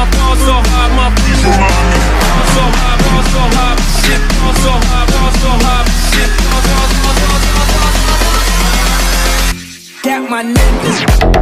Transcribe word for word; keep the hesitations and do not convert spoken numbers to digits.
high, ball so high, my feet so high, ball so high, ball so high, shit, ball so high, ball so high, shit, ball, ball, ball, ball, ball, ball, ball, ball. Got my niggas.